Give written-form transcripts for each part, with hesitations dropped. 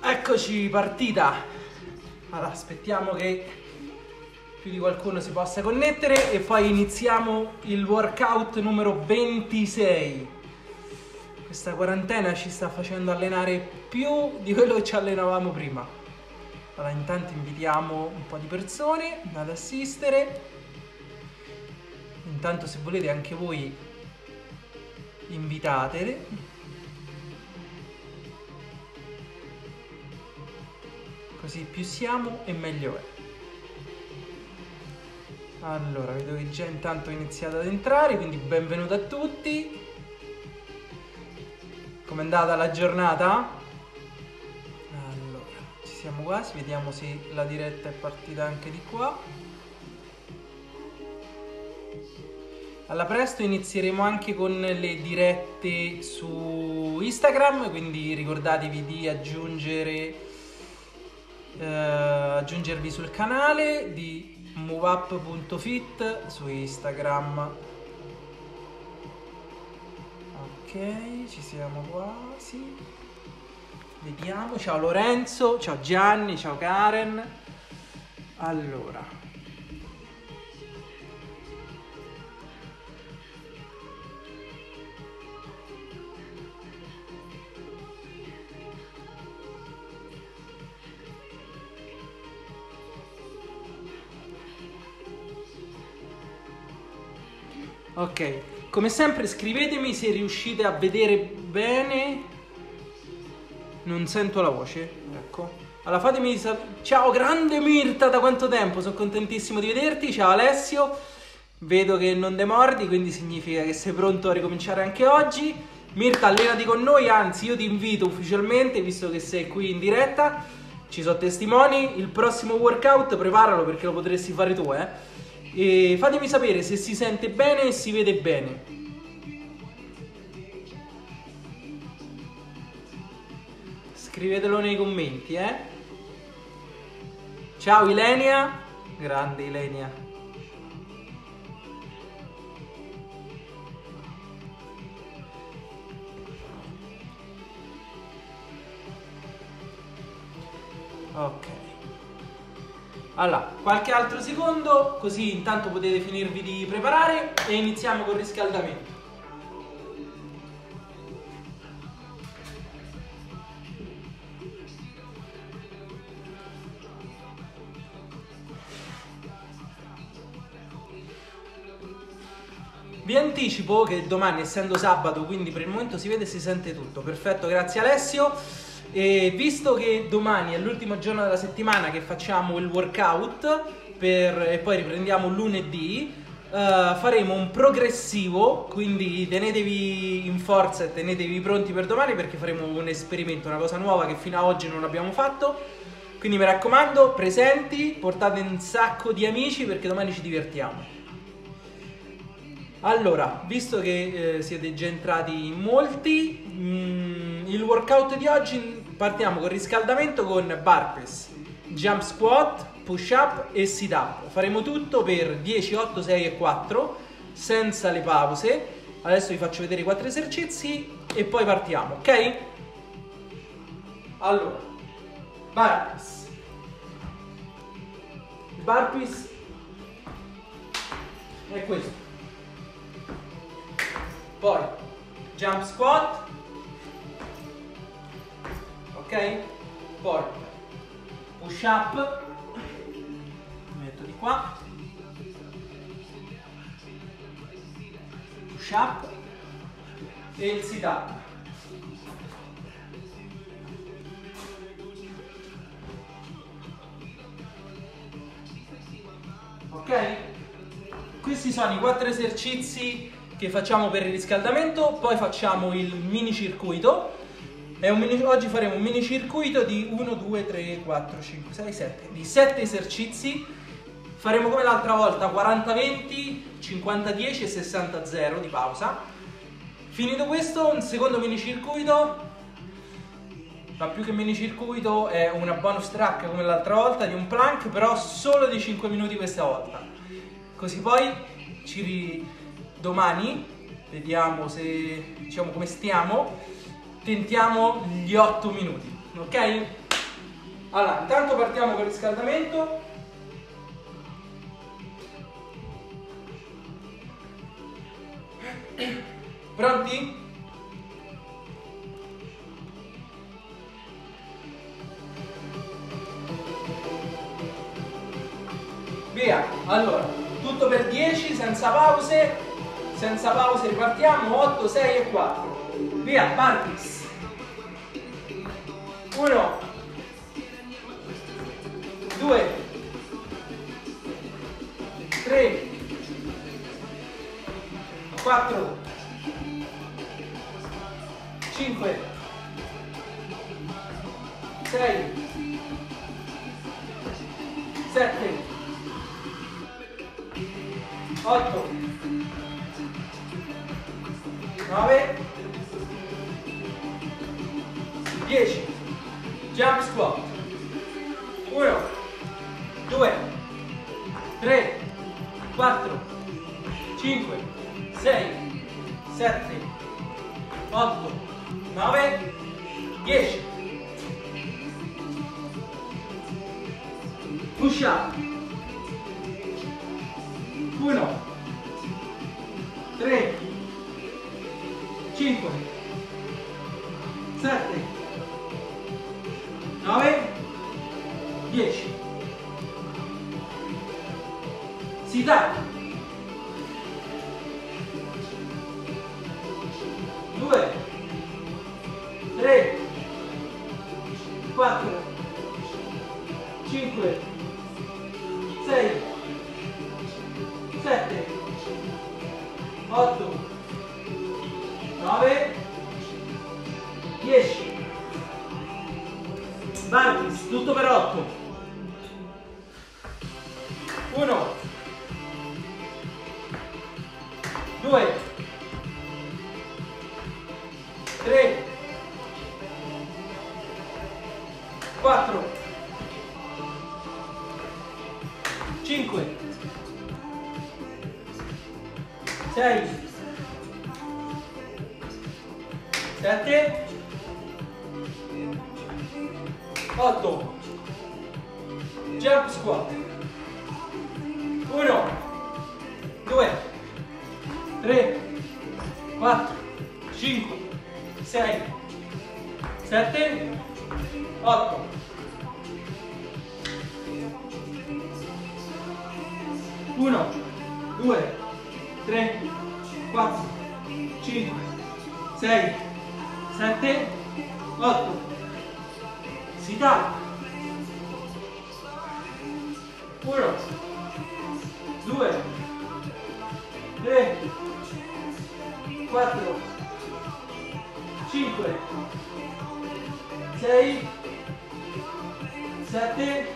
Eccoci, partita. Allora, aspettiamo che più di qualcuno si possa connettere e poi iniziamo il workout numero 26. Questa quarantena ci sta facendo allenare più di quello che ci allenavamo prima. Allora, intanto invitiamo un po' di persone ad assistere. Intanto, se volete anche voi invitatele. Così più siamo e meglio è. Allora, vedo che già intanto è iniziato ad entrare, quindi benvenuto a tutti. Com'è andata la giornata? Allora, ci siamo quasi, vediamo se la diretta è partita anche di qua. Alla presto inizieremo anche con le dirette su Instagram, quindi ricordatevi di aggiungervi sul canale di moveup.fit su Instagram. Ok, ci siamo quasi. Vediamo, ciao Lorenzo, ciao Gianni, ciao Karen. Allora, ok, come sempre scrivetemi se riuscite a vedere bene. Non sento la voce, ecco. Allora fatemi ciao grande Mirta, da quanto tempo? Sono contentissimo di vederti. Ciao Alessio, vedo che non demordi, quindi significa che sei pronto a ricominciare anche oggi. Mirta, allenati con noi, anzi io ti invito ufficialmente, visto che sei qui in diretta, ci sono testimoni, il prossimo workout preparalo perché lo potresti fare tu, E fatemi sapere se si sente bene e si vede bene. Scrivetelo nei commenti, Ciao Ilenia, grande Ilenia. Ok. Allora, qualche altro secondo, così intanto potete finirvi di preparare e iniziamo col riscaldamento. Vi anticipo che domani, essendo sabato, quindi per il momento si vede e si sente tutto. Perfetto, grazie Alessio. E visto che domani è l'ultimo giorno della settimana che facciamo il workout e poi riprendiamo lunedì, faremo un progressivo, quindi tenetevi in forza e tenetevi pronti per domani perché faremo un esperimento, una cosa nuova che fino ad oggi non abbiamo fatto. Quindi mi raccomando, presenti, portate un sacco di amici perché domani ci divertiamo. Allora, visto che siete già entrati in molti, il workout di oggi partiamo col riscaldamento con burpees, jump squat, push up e sit up. Faremo tutto per 10, 8, 6 e 4 senza le pause. Adesso vi faccio vedere i 4 esercizi e poi partiamo, ok? Allora, burpees. Il burpees è questo. Poi jump squat, ok? Poi push up, mi metto di qua, push up e il sit up. Ok? Questi sono i 4 esercizi che facciamo per il riscaldamento, poi facciamo il mini circuito. Oggi faremo un mini circuito di 1, 2, 3, 4, 5, 6, 7, di 7 esercizi. Faremo come l'altra volta 40-20, 50-10 e 60-0 di pausa. Finito questo, un secondo mini circuito, ma più che mini circuito è una bonus track come l'altra volta di un plank, però solo di 5 minuti questa volta. Così poi domani vediamo se, diciamo, come stiamo, tentiamo gli 8 minuti, ok? Allora, intanto partiamo con il riscaldamento. Pronti? Via, allora, tutto per 10, senza pause ripartiamo, 8, 6 e 4. Via, Bartis. 1, 2, 3, 4, 5, 6, 7, 8, 9, 10. Jump squat. 1, 2, 3, 4, 5, 6, 7, 8, 9, 10. Push up. 1, 3, 5, 7, 9, 10. Sit up. 2, 3, 4, 5, 6, 7, 8, 9, 10. Bartis, tutto per 8. 1, 2, 3, 4, 5, 6, 7, 8. Jump squat. 1, 2, 3, 4, 5, 6, 7, 8. 1, 2, 3, 4, 5, 6, 7, 8. Sit up. 1, 2, 3, 4, 5, 6, 7,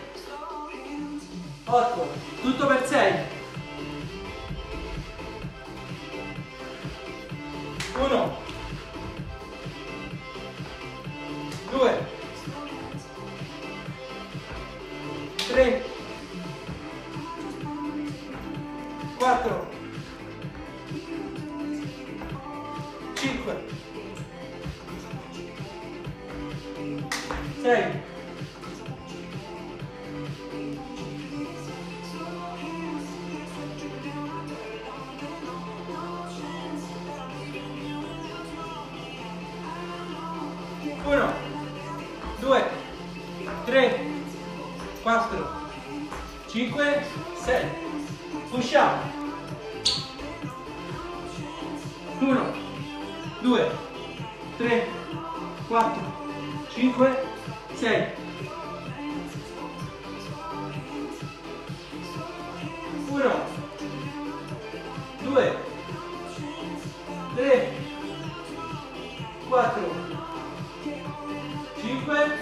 8. Tutto per 6. 1, 2, 3, 4, 5, 6, 1, 2, 3, 4, 5, 6. Push up. 1, 2, 3, 4, 5, 6. 1, 2, 3, 4, 5,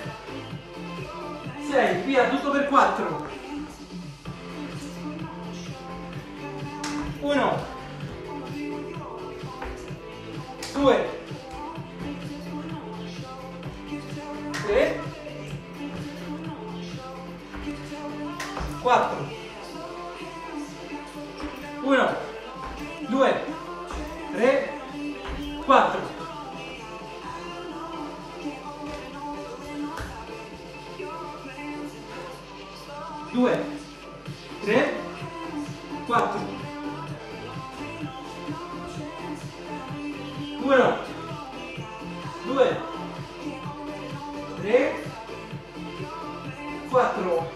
6. Via, tutto per 4. 1, 2, 3, 4. 1, 2, 3, 4. 2, 3, 4, 1, 2, 3, 4.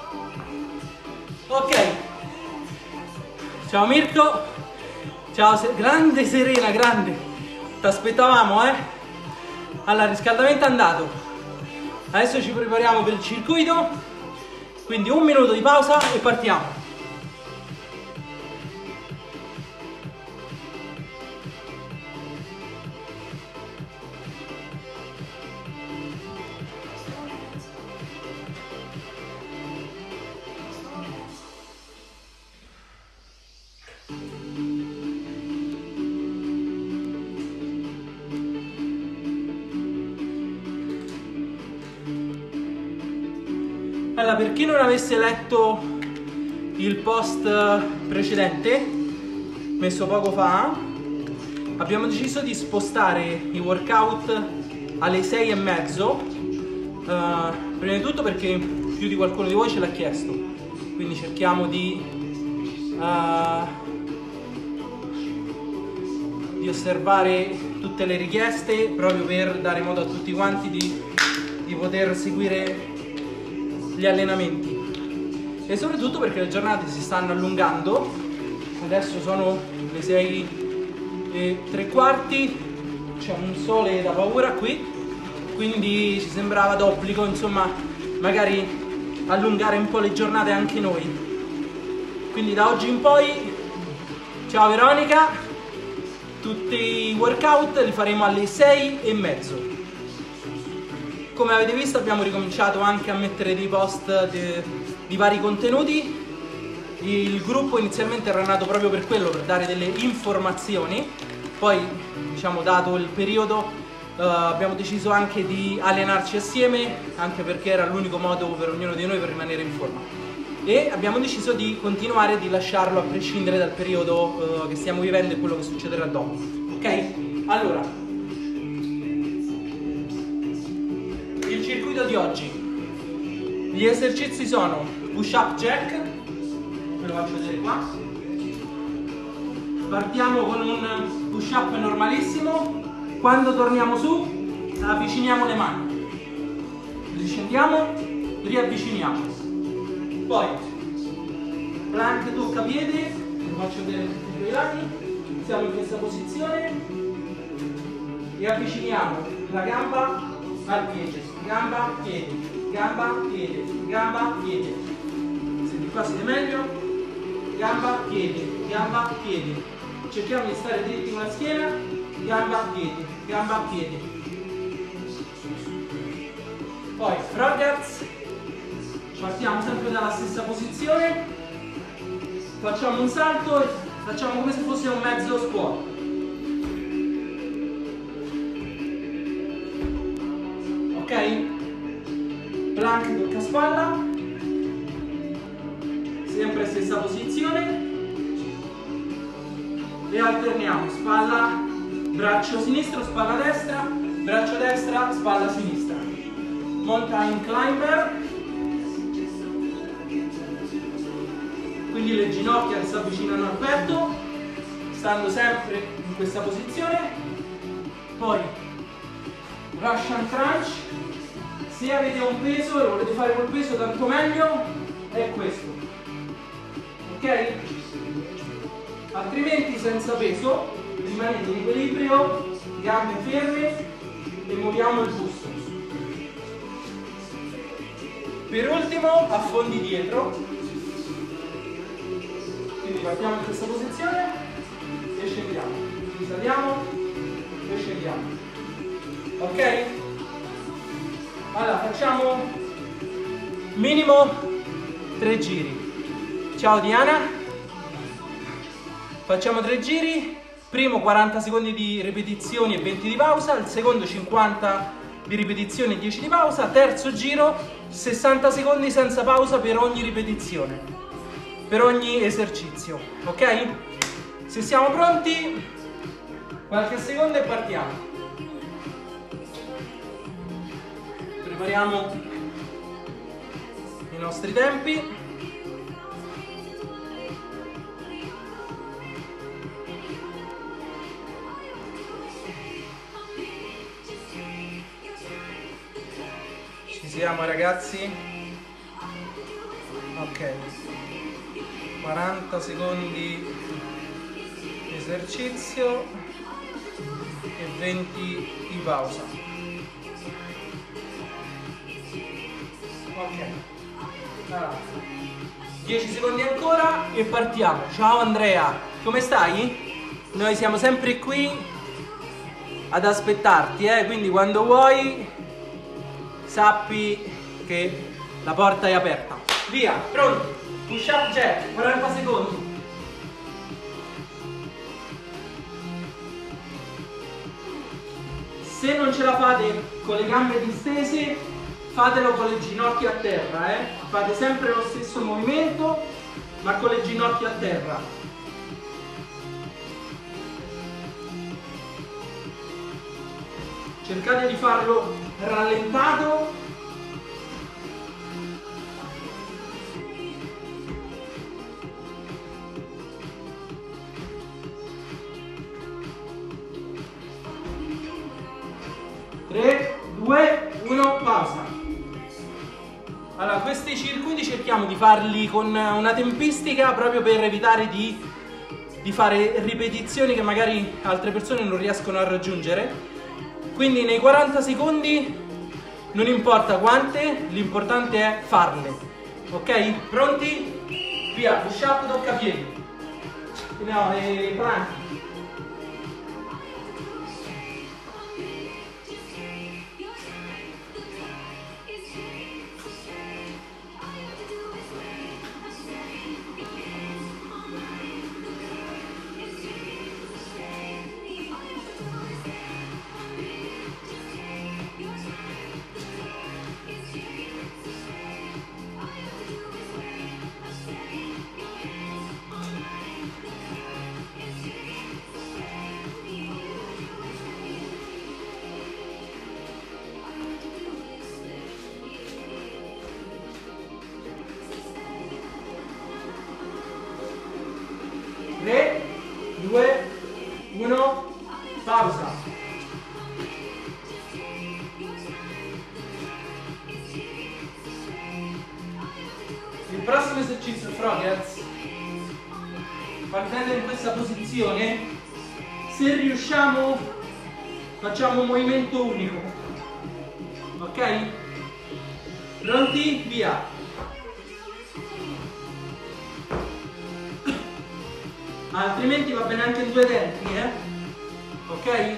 Ok. Ciao Mirko. Ciao, grande Serena, grande. Ti aspettavamo, eh? Allora, il riscaldamento è andato. Adesso ci prepariamo per il circuito. Quindi 1 minuto di pausa e partiamo. Allora, per chi non avesse letto il post precedente, messo poco fa, abbiamo deciso di spostare i workout alle 6:30. Prima di tutto perché più di qualcuno di voi ce l'ha chiesto, quindi cerchiamo di osservare tutte le richieste proprio per dare modo a tutti quanti di poter seguire gli allenamenti, e soprattutto perché le giornate si stanno allungando. Adesso sono le 6:03, c'è un sole da paura qui, quindi ci sembrava d'obbligo, insomma, magari allungare un po' le giornate anche noi. Quindi da oggi in poi, ciao Veronica, tutti i workout li faremo alle 6:30. Come avete visto abbiamo ricominciato anche a mettere dei post di vari contenuti. Il gruppo inizialmente era nato proprio per quello, per dare delle informazioni. Poi, diciamo, dato il periodo, abbiamo deciso anche di allenarci assieme, anche perché era l'unico modo per ognuno di noi per rimanere in forma. E abbiamo deciso di continuare, di lasciarlo a prescindere dal periodo che stiamo vivendo e quello che succederà dopo. Ok? Allora, il circuito di oggi, gli esercizi sono push up jack, ve lo faccio vedere qua. Partiamo con un push up normalissimo. Quando torniamo su avviciniamo le mani, riscendiamo, riavviciniamo, poi plank tocca piede, ve lo faccio vedere tutti i due lati. Siamo in questa posizione e avviciniamo la gamba al piede, gamba, piede, gamba, piede, gamba, piede. Se di qua siete meglio, gamba, piede, gamba, piede. Cerchiamo di stare dritti con la schiena, gamba, piede, gamba, piede. Poi ragazzi, partiamo sempre dalla stessa posizione, facciamo un salto e facciamo come se fosse un mezzo squat. Ok? Plank tocca spalla, sempre stessa posizione, e alterniamo spalla, braccio sinistro, spalla destra, braccio destra, spalla sinistra. Mountain climber, quindi le ginocchia si avvicinano al petto, stando sempre in questa posizione. Poi Russian crunch. Se avete un peso e volete fare col peso tanto meglio, è questo, ok? Altrimenti senza peso rimanete in equilibrio, gambe ferme e muoviamo il busto. Per ultimo affondi dietro, quindi partiamo in questa posizione e scendiamo, risaliamo e scendiamo, ok? Allora, facciamo minimo 3 giri. Ciao Diana. Facciamo 3 giri. Primo 40 secondi di ripetizioni e 20 di pausa. Il secondo 50 di ripetizioni e 10 di pausa. Terzo giro 60 secondi senza pausa per ogni ripetizione, per ogni esercizio. Ok? Se siamo pronti, qualche secondo e partiamo. Prepariamo i nostri tempi. Ci siamo ragazzi? Ok. 40 secondi di esercizio e 20 di pausa. Ok. Allora, 10 secondi ancora e partiamo. Ciao Andrea, come stai? Noi siamo sempre qui ad aspettarti, quindi quando vuoi sappi che la porta è aperta. Via, pronti? Push up jack, 40 secondi. Se non ce la fate con le gambe distese, fatelo con le ginocchia a terra, Fate sempre lo stesso movimento, ma con le ginocchia a terra. Cercate di farlo rallentato. Tre, due, uno, pausa. Allora, questi circuiti cerchiamo di farli con una tempistica proprio per evitare di fare ripetizioni che magari altre persone non riescono a raggiungere. Quindi nei 40 secondi non importa quante, l'importante è farle. Ok? Pronti? Via, push up, tocca piedi. No, plank. Tre, due, uno, pausa. Il prossimo esercizio, Froggers, partendo in questa posizione, se riusciamo facciamo un movimento unico. Ok? Pronti? Via! Altrimenti va bene anche in due tempi, ok?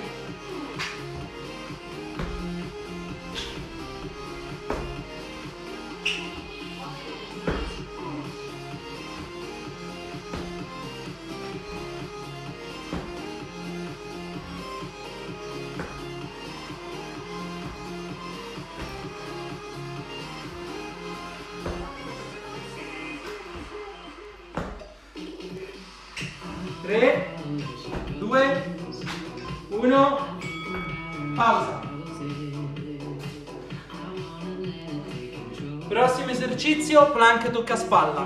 Tre, due, uno, pausa. Prossimo esercizio, plank tocca spalla.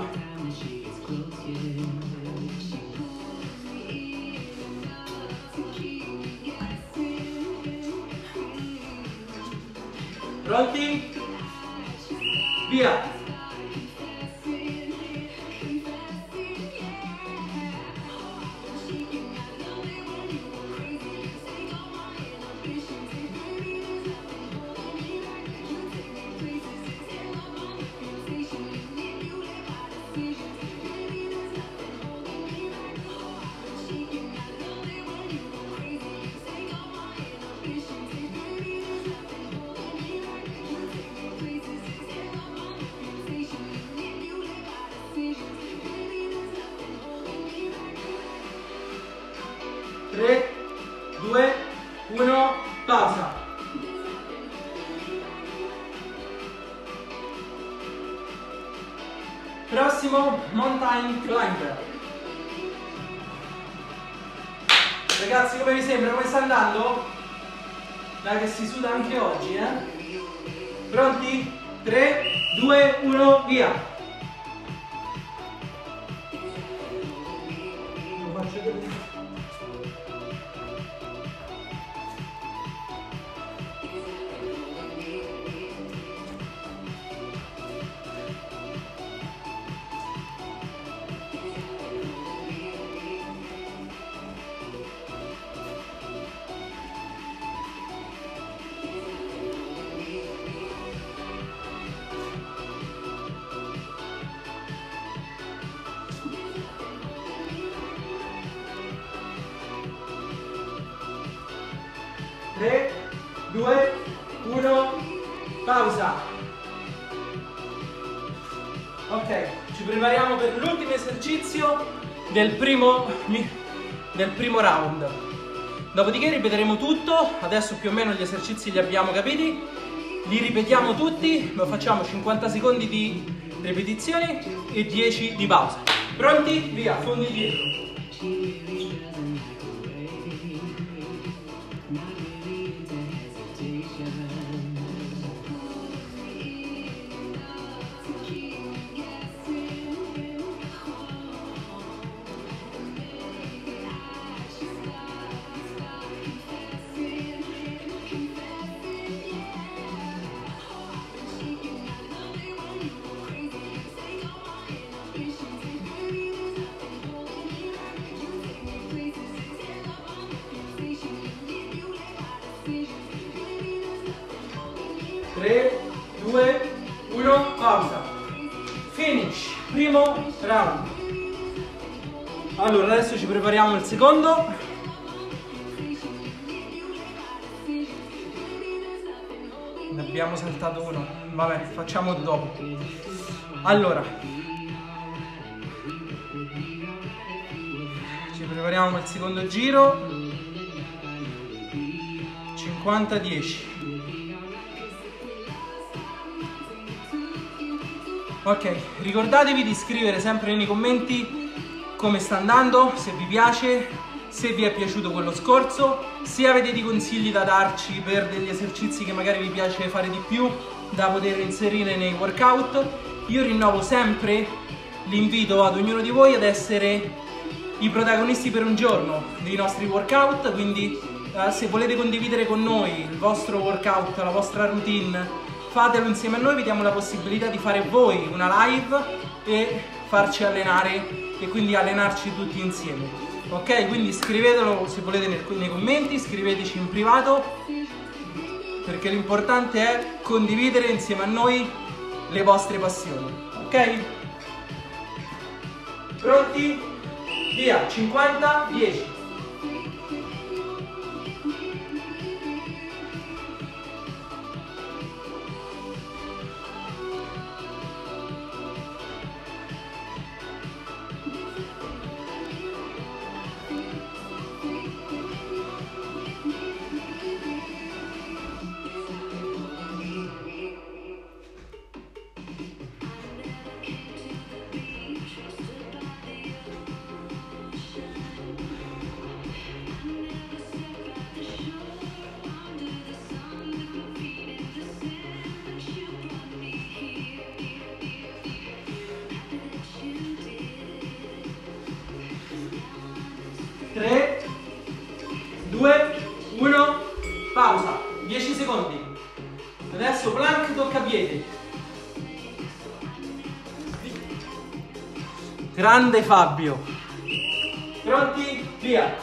Pronti? Via! Tre, due, uno, pausa. Prossimo, mountain climber. Ragazzi, come vi sembra? Come sta andando? Dai che si suda anche oggi, Pronti? 3, 2, 1, via! Lo faccio vedere. 2, 1, pausa. Ok, ci prepariamo per l'ultimo esercizio del primo round. Dopodiché ripeteremo tutto. Adesso più o meno gli esercizi li abbiamo capiti. Li ripetiamo tutti, lo facciamo 50 secondi di ripetizioni e 10 di pausa. Pronti? Via, fondi dietro. 3, 2, 1, pausa. Finish, primo round. Allora, adesso ci prepariamo il secondo. Ne abbiamo saltato uno. Vabbè, facciamo dopo. Allora, ci prepariamo per il secondo giro. 50-10. Ok, ricordatevi di scrivere sempre nei commenti come sta andando, se vi piace, se vi è piaciuto quello scorso, se avete dei consigli da darci per degli esercizi che magari vi piace fare di più da poter inserire nei workout. Io rinnovo sempre l'invito ad ognuno di voi ad essere i protagonisti per un giorno dei nostri workout, quindi se volete condividere con noi il vostro workout, la vostra routine, fatelo insieme a noi, vi diamo la possibilità di fare voi una live e farci allenare e quindi allenarci tutti insieme. Ok? Quindi scrivetelo se volete nei commenti, scriveteci in privato, perché l'importante è condividere insieme a noi le vostre passioni. Ok? Pronti? Via! 50-10. 3, 2, 1, pausa, 10 secondi. Adesso plank toccapiede. Grande Fabio. Pronti? Via.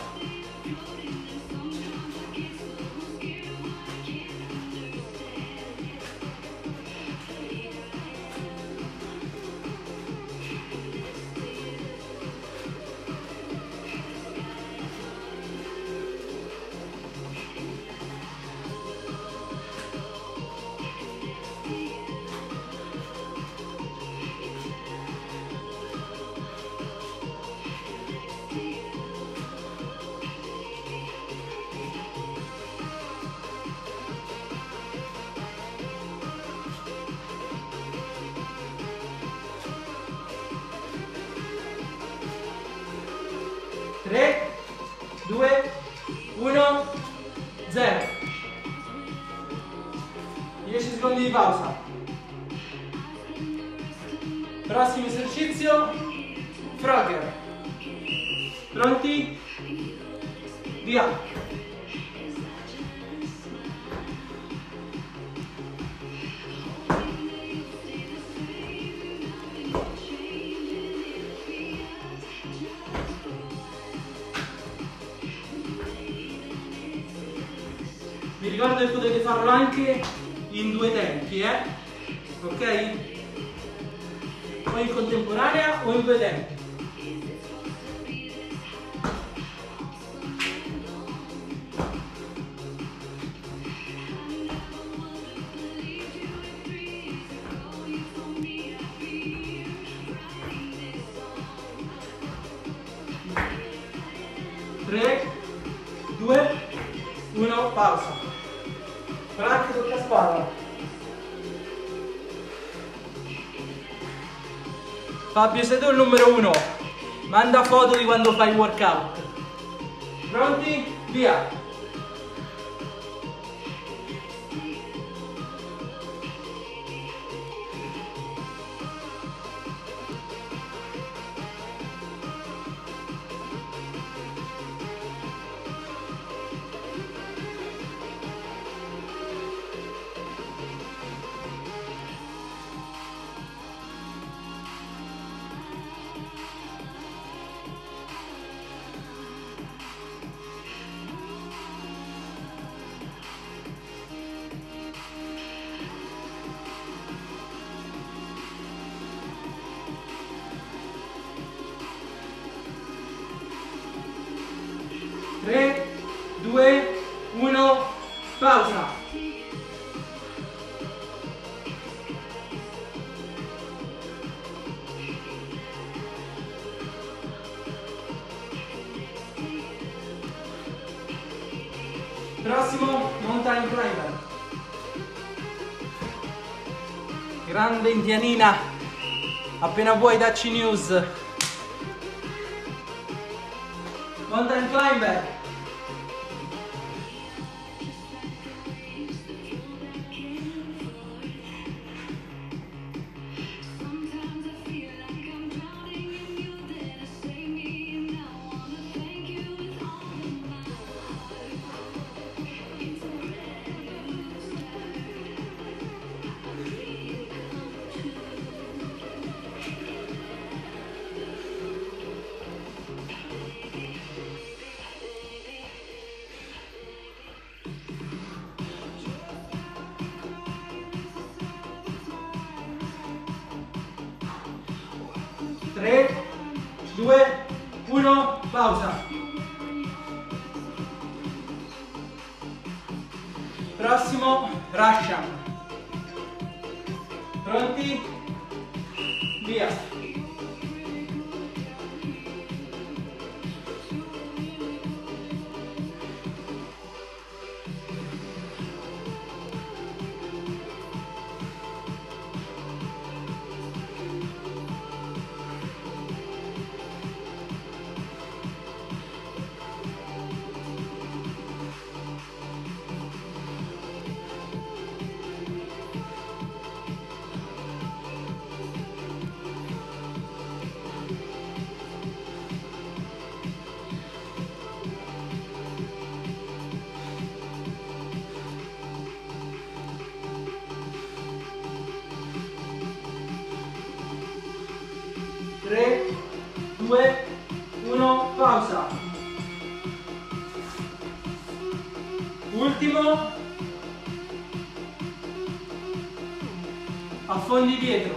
Tre, 2, 1, 0. 10 secondi di pausa. Prossimo esercizio, Frogger. Pronti? Via. Vi ricordo che potete farlo anche in due tempi, ok? O in contemporanea o in due tempi. pausa. Plank tocca spalla. Fabio, sei tu il numero 1. Manda foto di quando fai il workout. Pronti? Via. Tre, due, uno, pausa. Prossimo, mountain climber. Grande indianina, appena vuoi dacci news. Mountain climber. Tre, due, uno, pausa. Prossimo, Russian. Pronti? Via. Tre, due, uno, pausa. Ultimo. Affondi dietro.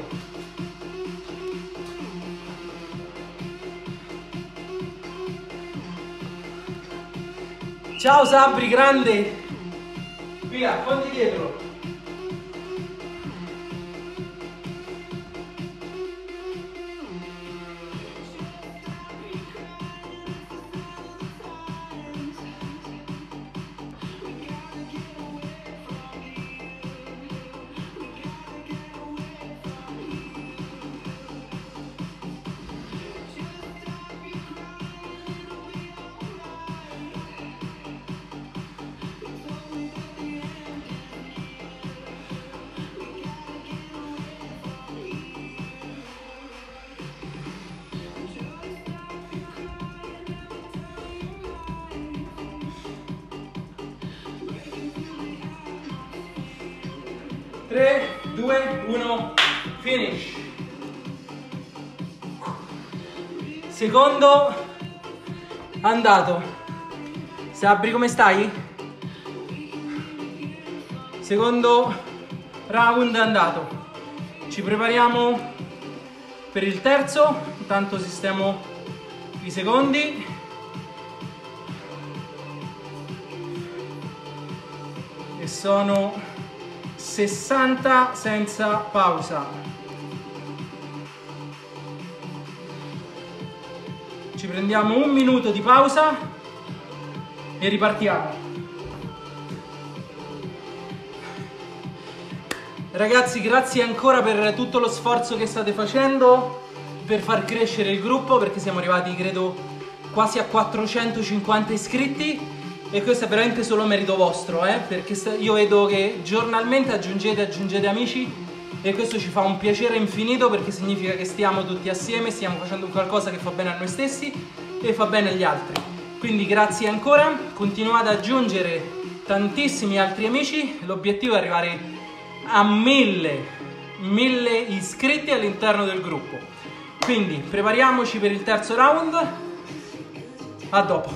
Ciao Sabri, grande. Via, affondi dietro. Tre, due, uno, finish. Secondo andato. Sabri, come stai? Secondo round andato. Ci prepariamo per il terzo. Intanto sistemo i secondi. E sono 60 senza pausa. Ci prendiamo un minuto di pausa e ripartiamo. Ragazzi, grazie ancora per tutto lo sforzo che state facendo per far crescere il gruppo, perché siamo arrivati, credo, quasi a 450 iscritti e questo è veramente solo merito vostro, perché io vedo che giornalmente aggiungete amici e questo ci fa un piacere infinito, perché significa che stiamo tutti assieme, stiamo facendo qualcosa che fa bene a noi stessi e fa bene agli altri. Quindi grazie ancora, continuate ad aggiungere tantissimi altri amici, l'obiettivo è arrivare a 1000 iscritti all'interno del gruppo. Quindi prepariamoci per il terzo round. A dopo.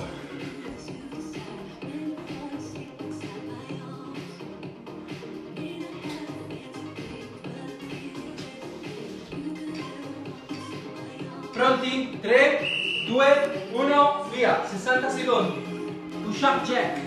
Pronti? 3, 2, 1, via. 60 secondi. Push up jack.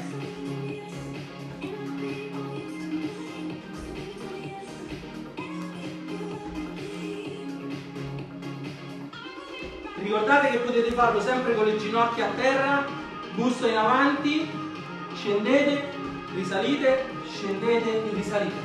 Ricordate che potete farlo sempre con le ginocchia a terra, busto in avanti, scendete, risalite, scendete e risalite.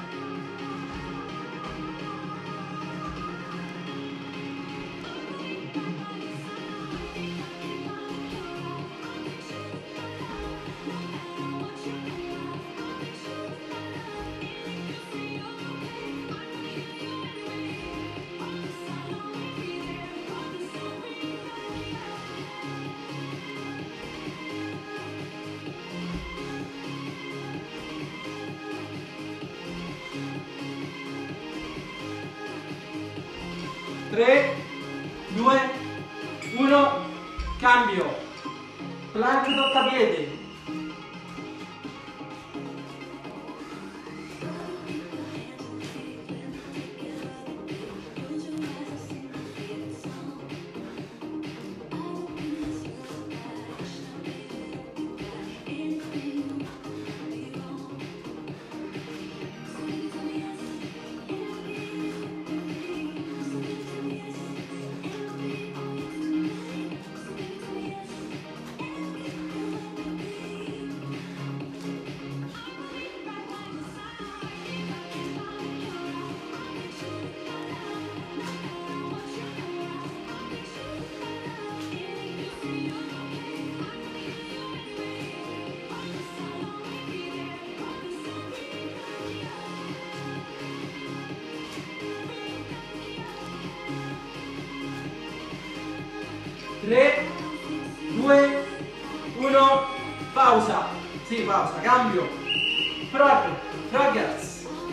Tre, 2, 1, cambio. Plank toccapiede. Tre, 2, 1, pausa. Sì, pausa, cambio. Progress.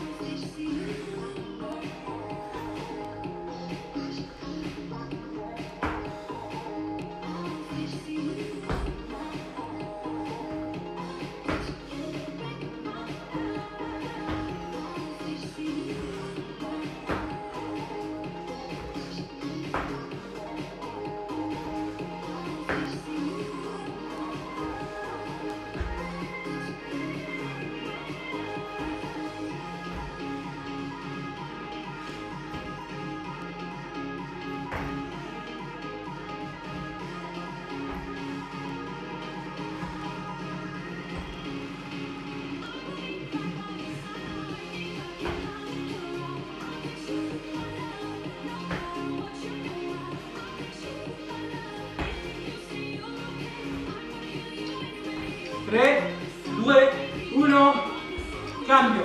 Tre, 2, 1, cambio.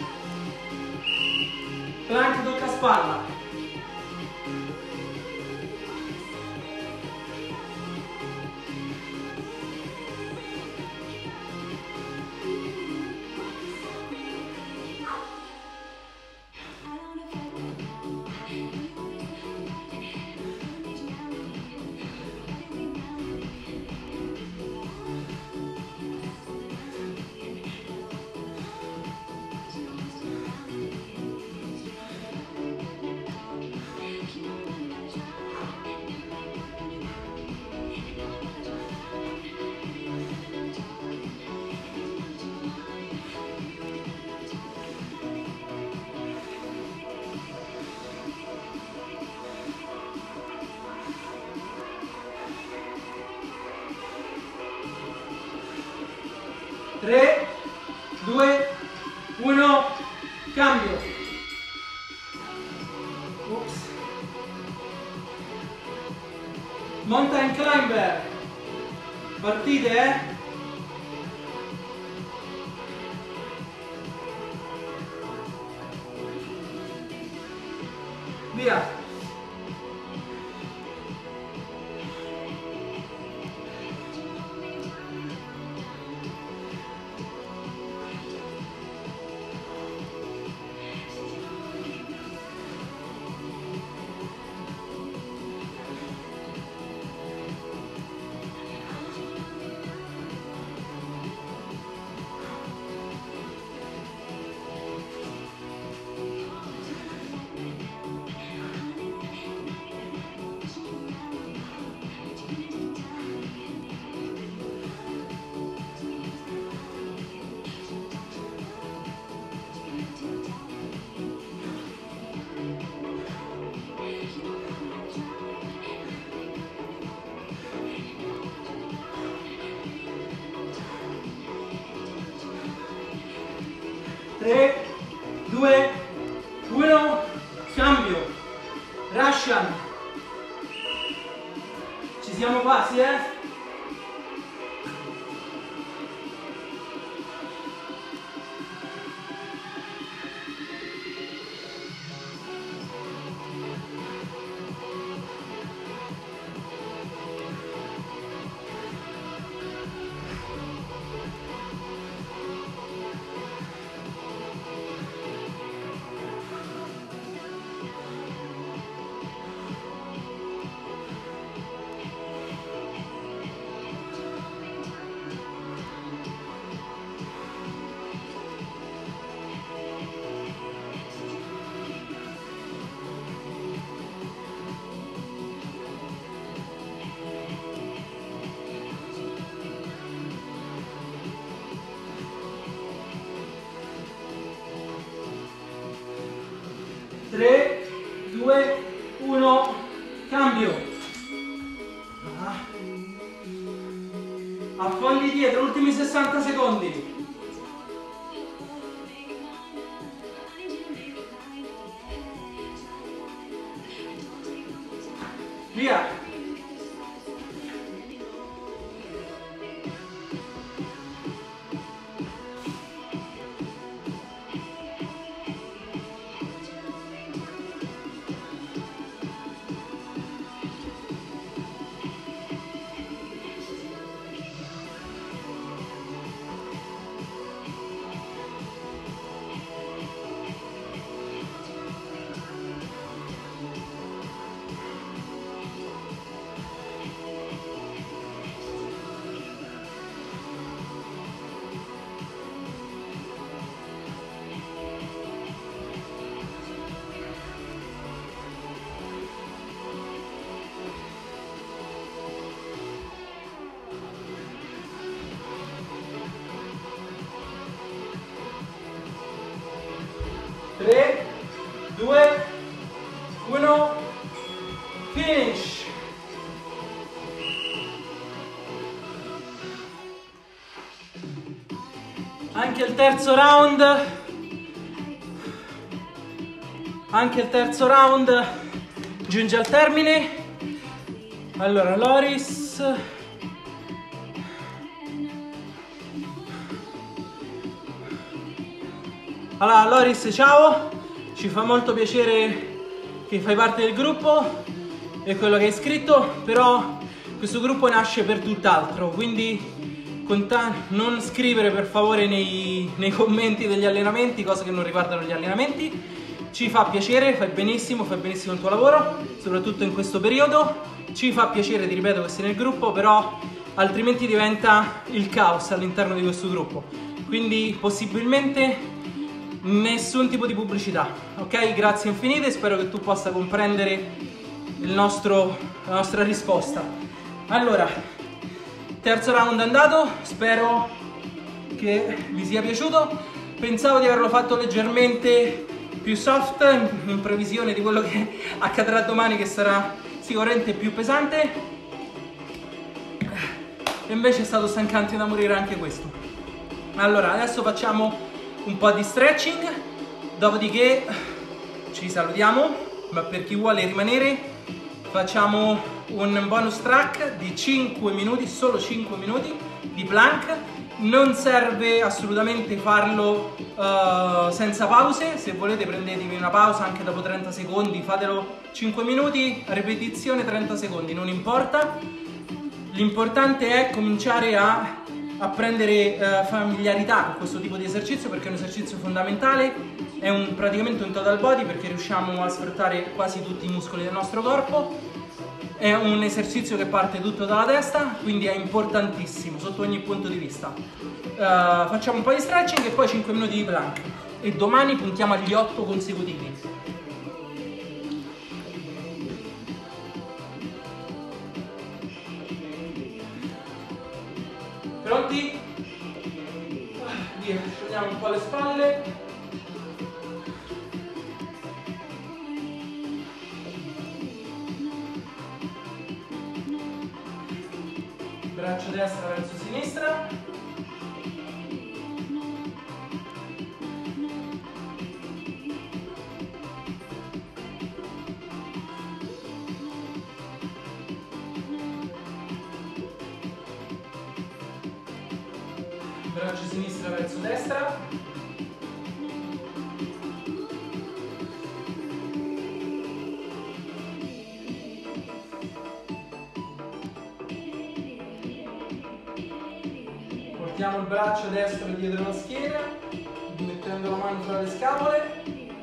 Plank tocca spalla. cambio. Ops. Mountain climber. Partite, Via. Tre, due, uno, cambio. Russian. Ci siamo quasi, eh? Tre, due, uno, cambio. Affondi dietro, ultimi 60 secondi. Via. Tre, due, uno, finish. Anche il terzo round giunge al termine. Allora, Loris, allora Loris, ciao, ci fa molto piacere che fai parte del gruppo e quello che hai scritto, però questo gruppo nasce per tutt'altro, quindi non scrivere per favore nei commenti degli allenamenti cose che non riguardano gli allenamenti. Ci fa piacere, fai benissimo il tuo lavoro, soprattutto in questo periodo. Ci fa piacere, ti ripeto, che sei nel gruppo, però altrimenti diventa il caos all'interno di questo gruppo. Quindi possibilmente nessun tipo di pubblicità, ok? Grazie infinite, spero che tu possa comprendere la nostra risposta. Allora, terzo round andato, spero che vi sia piaciuto. Pensavo di averlo fatto leggermente più soft in previsione di quello che accadrà domani, che sarà sicuramente più pesante, e invece è stato stancante da morire anche questo. Allora, adesso facciamo un po' di stretching, Dopodiché ci salutiamo, ma per chi vuole rimanere facciamo un bonus track di 5 minuti, solo 5 minuti di plank. Non serve assolutamente farlo senza pause. Se volete prendetevi una pausa anche dopo 30 secondi, fatelo 5 minuti, ripetizione 30 secondi, non importa. L'importante è cominciare a prendere familiarità con questo tipo di esercizio, perché è un esercizio fondamentale, è praticamente un total body, perché riusciamo a sfruttare quasi tutti i muscoli del nostro corpo. È un esercizio che parte tutto dalla testa, quindi è importantissimo sotto ogni punto di vista. Facciamo un po' di stretching e poi 5 minuti di plank. E domani puntiamo agli 8 consecutivi. Pronti? Via, sciogliamo un po' le spalle. Braccio destra verso sinistra. Braccio sinistra verso destra. Portiamo il braccio destro dietro la schiena, mettendo la mano fra le scapole.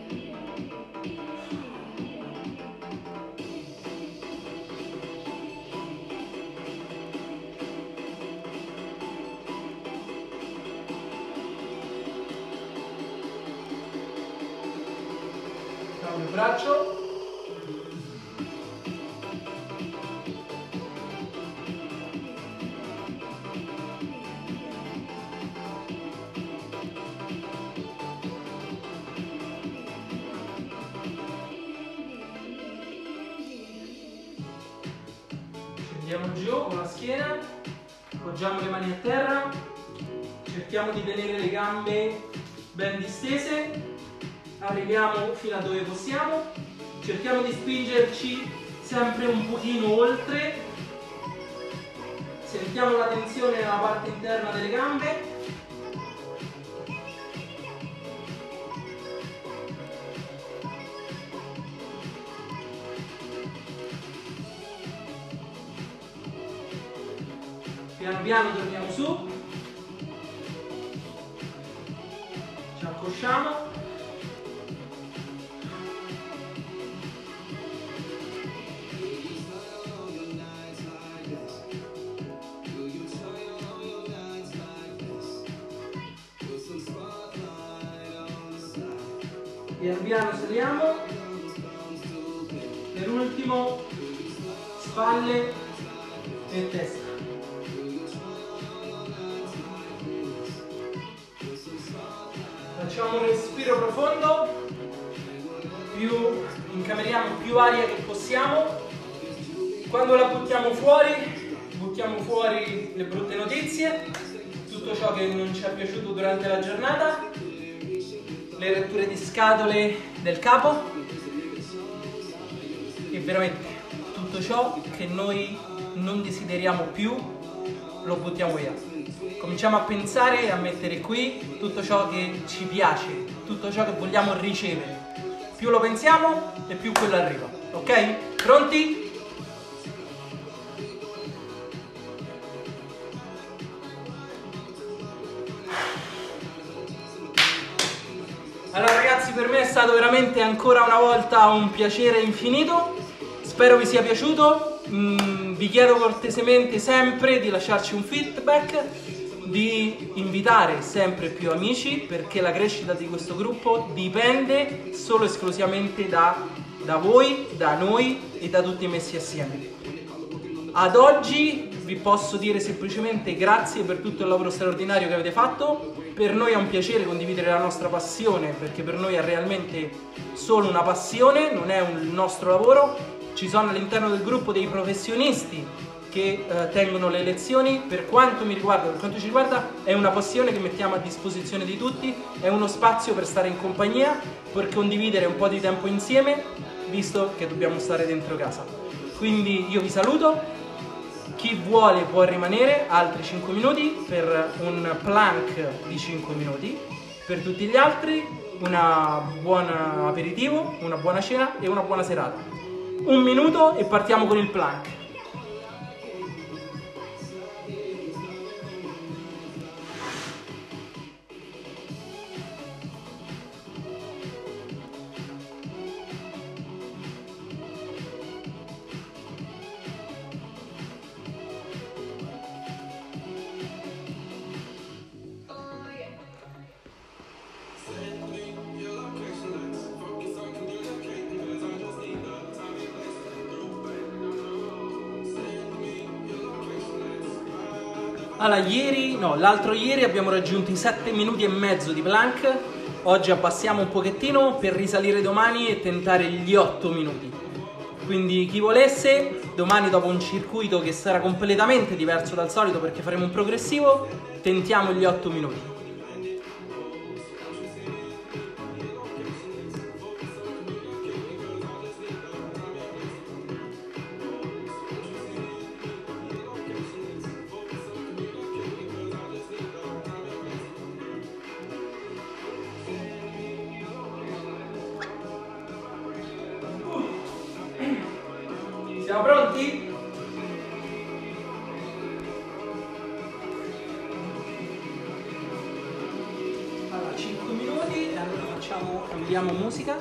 Cambio il braccio. Andiamo giù con la schiena, appoggiamo le mani a terra, cerchiamo di tenere le gambe ben distese, arriviamo fino a dove possiamo, cerchiamo di spingerci sempre un pochino oltre, sentiamo la tensione nella parte interna delle gambe. Piano piano torniamo su, ci accosciamo, piano piano saliamo, per ultimo spalle e testa. Facciamo un respiro profondo, incameriamo più aria che possiamo. Quando la buttiamo fuori le brutte notizie, tutto ciò che non ci è piaciuto durante la giornata, le rotture di scatole del capo e veramente tutto ciò che noi non desideriamo più lo buttiamo via. Cominciamo a pensare e a mettere qui tutto ciò che ci piace, tutto ciò che vogliamo ricevere. Più lo pensiamo e più quello arriva. Ok? Pronti? Allora ragazzi, per me è stato veramente ancora una volta un piacere infinito. Spero vi sia piaciuto. Vi chiedo cortesemente sempre di lasciarci un feedback, di invitare sempre più amici, perché la crescita di questo gruppo dipende solo e esclusivamente da voi, da noi e da tutti messi assieme. Ad oggi vi posso dire semplicemente grazie per tutto il lavoro straordinario che avete fatto. Per noi è un piacere condividere la nostra passione, perché per noi è realmente solo una passione, non è un nostro lavoro. Ci sono all'interno del gruppo dei professionisti che tengono le lezioni. Per quanto mi riguarda, per quanto ci riguarda, è una passione che mettiamo a disposizione di tutti, è uno spazio per stare in compagnia, per condividere un po' di tempo insieme, visto che dobbiamo stare dentro casa. Quindi io vi saluto, chi vuole può rimanere altri 5 minuti per un plank di 5 minuti, per tutti gli altri un buon aperitivo, una buona cena e una buona serata. 1 minuto e partiamo con il plank. Allora, l'altro ieri abbiamo raggiunto i 7 minuti e mezzo di plank, oggi abbassiamo un pochettino per risalire domani e tentare gli 8 minuti. Quindi chi volesse, domani dopo un circuito che sarà completamente diverso dal solito perché faremo un progressivo, tentiamo gli 8 minuti. Siamo pronti? Allora, 5 minuti, allora cambiamo musica.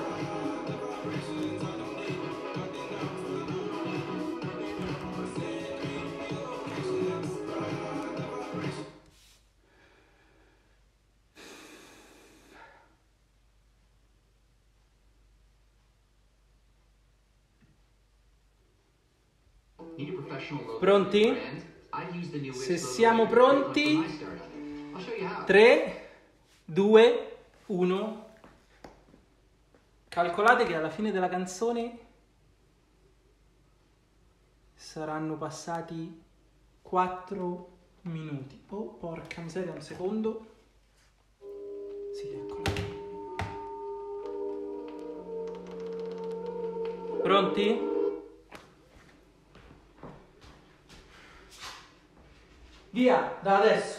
Pronti? Se siamo pronti, 3, 2, 1. Calcolate che alla fine della canzone saranno passati 4 minuti. Oh, porca miseria, un secondo. Sì, eccola. Pronti? Via, da adesso.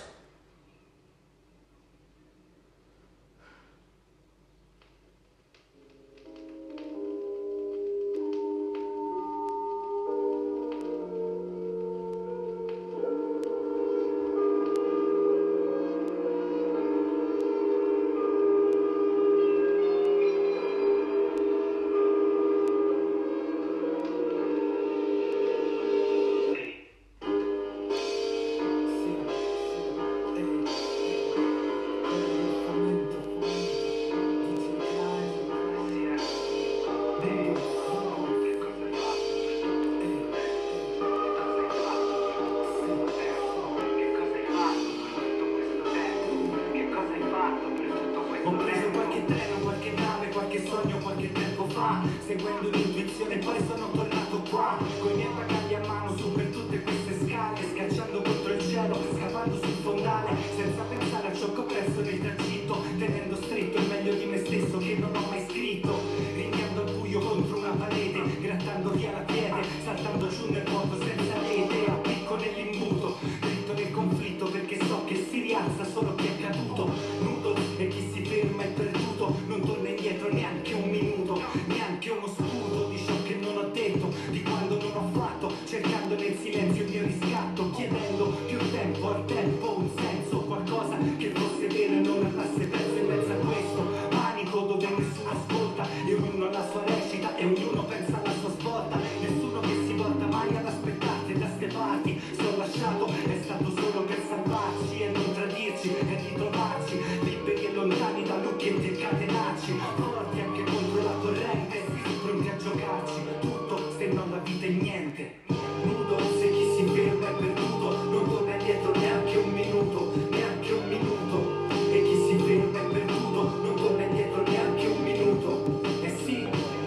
Seguendo l'intuizione poi sono tornato qua con i miei bagagli a mano su per tutte queste scale, scacciando contro il cielo, scappando sul fondale, senza pensare a ciò che ho perso nel tragitto, tenendo stretto il meglio di me stesso che non ho mai scritto, rinviando al buio contro una parete, grattando via la piede, saltando giù nel vuoto senza rete, a picco nell'imbuto, dritto nel conflitto perché so che si rialza solo chi è caduto, nudo, e chi si ferma è perduto, non torna indietro neanche un minuto, neanche uno scudo di ciò che non ho detto, di quando non ho fatto, cercando nel silenzio il mio riscatto, chiedendo più tempo al tempo, un senso, qualcosa che fosse vero e non andasse perso in mezzo a questo panico dove nessuno ascolta e ognuno ha la sua recita e ognuno pensa alla sua svolta, nessuno che si volta mai ad aspettarti da ste parti, sto lasciato, è stato solo per salvarci e non tradirci e ritrovarci, liberi e lontani da lucchi e incatenarci, forti anche contro la corrente, pronti a giocarci tutto se non la vita è niente, nudo se chi si ferma è perduto, non torna indietro neanche un minuto, neanche un minuto, e chi si ferma è perduto, non torna indietro neanche un minuto, e sì,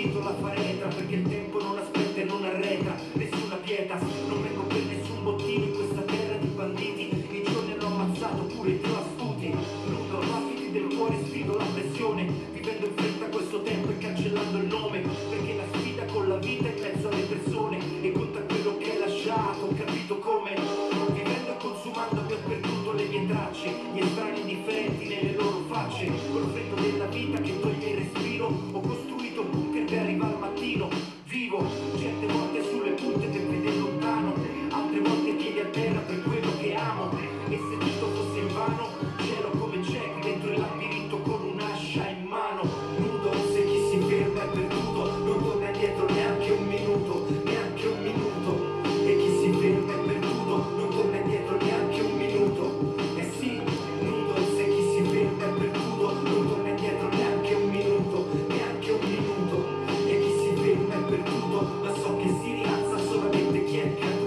partito la faretra, perché il tempo non aspetta e non arretra, nessuna pietà, non vengo per nessun bottino in questa terra di banditi, i giorni hanno ammazzato pure i più astuti, nudo, rapidi del cuore, sfido la pressione, vivendo in fretta questo tempo e cancellando il nome, perché la sfida con la vita in mezzo alle persone, e conta quello che hai lasciato, ho capito come, vivendo e consumando che ho perduto le mie tracce, gli estranei indifferenti nelle loro facce, col freddo della vita che toglie il respiro, ho costruito un bunker per arrivare al mattino, vivo, certe volte sulle punte per vedere lontano, altre volte piedi a terra per quello che amo, e se tutto fosse invano, cielo come ciechi dentro il labirinto con un'ascia in mano, nudo, se chi si ferma è perduto, non torna indietro neanche un minuto, neanche un minuto, e chi si ferma è perduto, non torna indietro neanche un minuto, e sì, nudo, se chi si ferma è perduto, non torna indietro neanche un minuto, neanche un minuto, e chi si ferma è perduto, ma so che si rialza solamente chi è caduto.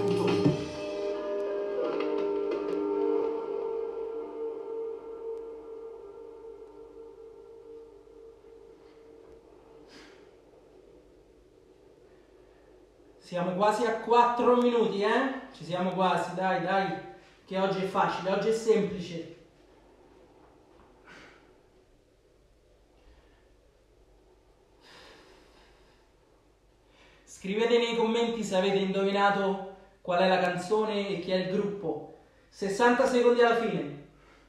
Siamo quasi a 4 minuti, Ci siamo quasi, dai, dai, che oggi è facile, oggi è semplice. Scrivete nei commenti se avete indovinato qual è la canzone e chi è il gruppo. 60 secondi alla fine.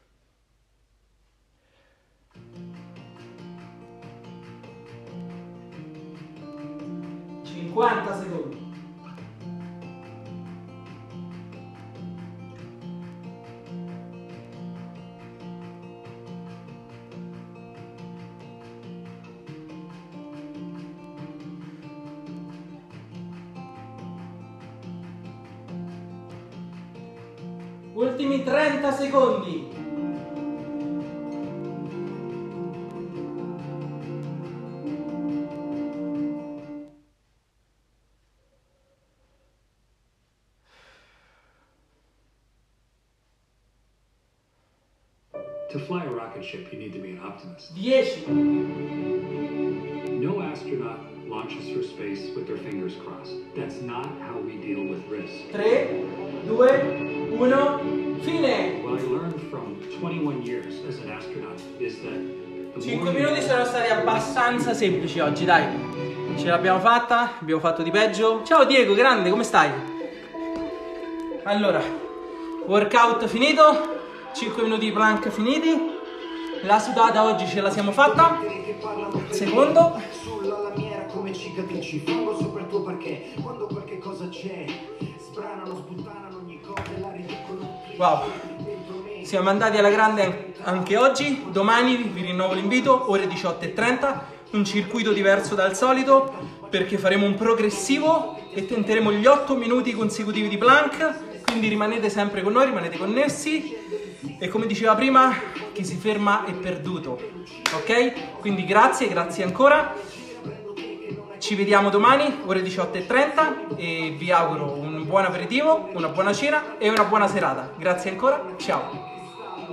Secondi. Ultimi 30 secondi. To fly a rocket ship, you need to be an optimist. 10. No astronaut launches for space with their fingers crossed. That's not how we deal with risk. 3, 2, 1, fine! What I learned from 21 years as an astronaut is that 5 minuti sono stati abbastanza semplici oggi, dai. Ce l'abbiamo fatta, abbiamo fatto di peggio. Ciao Diego, grande, come stai? Allora, workout finito. 5 minuti di plank finiti. La sudata oggi ce la siamo fatta. Secondo. Sulla lamiera come cicatrici, fango sopra il tuo parquet. Quando qualche cosa c'è, sbranano, sputtanano ogni cosa e la ridicono. Wow. Siamo andati alla grande anche oggi. Domani vi rinnovo l'invito, ore 18:30. Un circuito diverso dal solito, perché faremo un progressivo e tenteremo gli 8 minuti consecutivi di plank. Quindi rimanete sempre con noi, rimanete connessi. E come diceva prima, chi si ferma è perduto, ok? Quindi grazie ancora, ci vediamo domani, ore 18:30 e vi auguro un buon aperitivo, una buona cena e una buona serata. Grazie ancora, ciao!